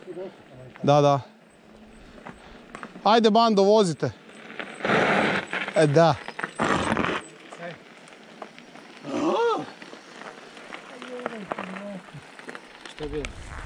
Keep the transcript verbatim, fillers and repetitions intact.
Da, da. Ajde, bando, vozite. E, da. Što je bilo?